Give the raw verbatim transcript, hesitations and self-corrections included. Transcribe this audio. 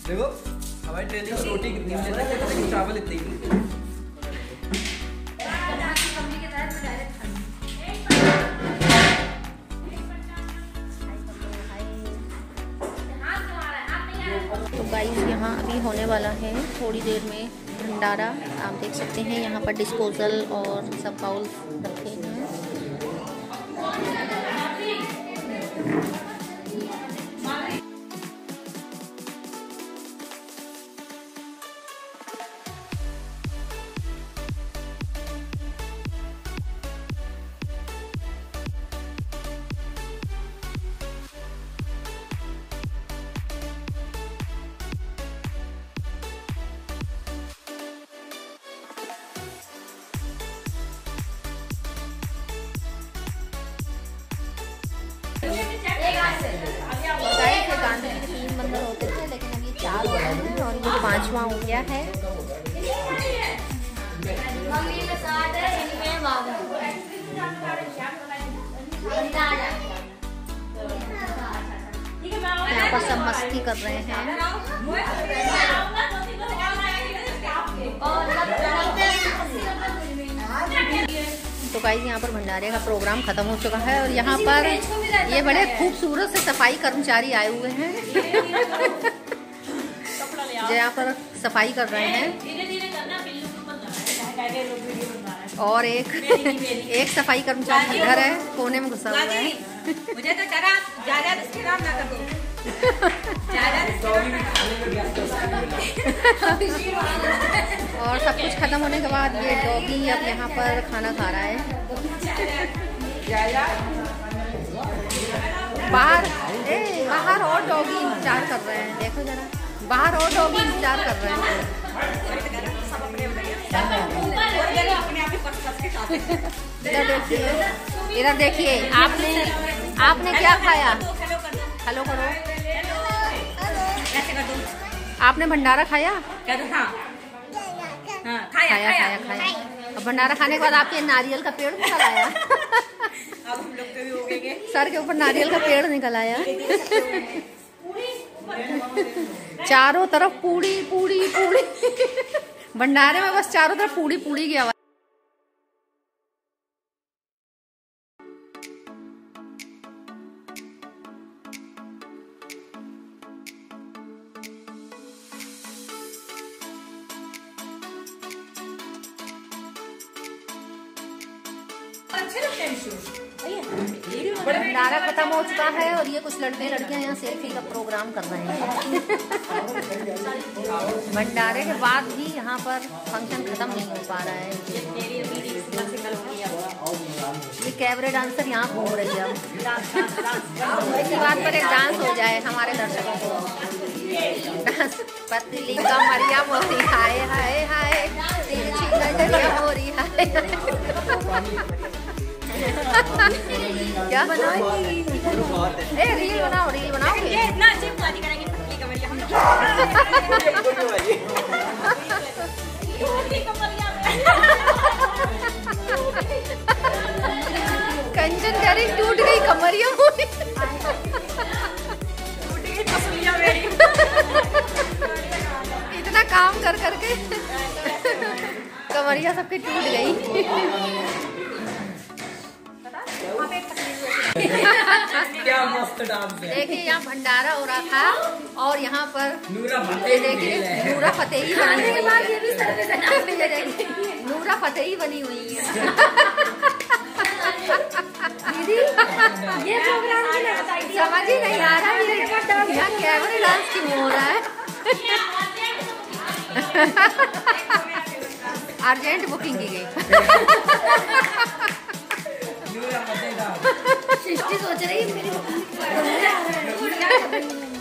देखो हमारी ट्रेनिंग में रोटी कितनी मिलती है लेकिन चावल इतनी ही। तो गाइस यहाँ अभी होने वाला है थोड़ी देर में भंडारा। आप देख सकते हैं यहाँ पर डिस्पोजल और सब बाउल रखे हैं। गांधी जी के तीन मंदिर होते थे लेकिन अब ये चार हो गए हैं और ये पांचवा हो गया है। यहाँ पर सब मस्ती कर रहे हैं। तो गाइस यहाँ पर भंडारे का प्रोग्राम खत्म हो चुका है और यहाँ पर ये बड़े खूबसूरत से सफाई कर्मचारी आए हुए हैं जो यहाँ पर सफाई कर रहे हैं। और एक एक सफाई कर्मचारी इधर है कोने में घुसा हुआ है। मुझे तो डरा ज्यादा खराब ना कर दो। और सब कुछ खत्म होने के बाद ये डॉगी अब यहाँ पर खाना खा रहा है। बाहर ए बाहर और डॉगी इंतजार कर रहे हैं। देखो जरा बाहर और डॉगी इंतजार कर रहे हैं। इधर देखिए इधर देखिए आपने आपने क्या खाया? हेलो करो। आपने भंडारा खाया? हाँ। हाँ, खाया, खाया खाया खाया। अब भंडारा खाने के बाद आपके नारियल का पेड़ निकल आया। अब हम लोग तो भी हो गए। सर के ऊपर नारियल का पेड़ निकल आया। चारों तरफ पूड़ी पूड़ी पूड़ी। भंडारे में बस चारों तरफ पूड़ी पूड़ी की आवाज। भंडारा खत्म हो चुका है और ये कुछ लड़के लड़कियां यहाँ सेल्फी का प्रोग्राम कर रहे हैं। भंडारे के बाद भी यहाँ पर फंक्शन खत्म नहीं हो पा रहा है। ये कैबरे डांसर यहाँ घूम रही है। अब इसी बात पर एक डांस हो जाए हमारे दर्शकों को। डांस पतली कमरिया मोरी हाय हाय हाय तिरछी नजरिया मोरी हाय। क्या बनाओगी? ए रील बनाओ रील बनाओ। इतना अजीब शादी करेंगे पतली कमरिया हम कंचन कह रही टूट गई कमरिया मोरी। टूट गई तसलिया मेरी। इतना काम कर करके कमरिया सबकी टूट गई। क्या मस्त डांस है। देखिए यहाँ भंडारा हो रहा था और यहाँ पर नूरा फतेही देखिए नूरा फतेही बनी हुई है। नूरा फतेही बनी हुई है। दीदी ये प्रोग्राम समझ ही नहीं आ रहा है। यहाँ कैमरे डांस क्यों हो रहा है? अर्जेंट बुकिंग की गई। सृष्टि सोच रही है मेरी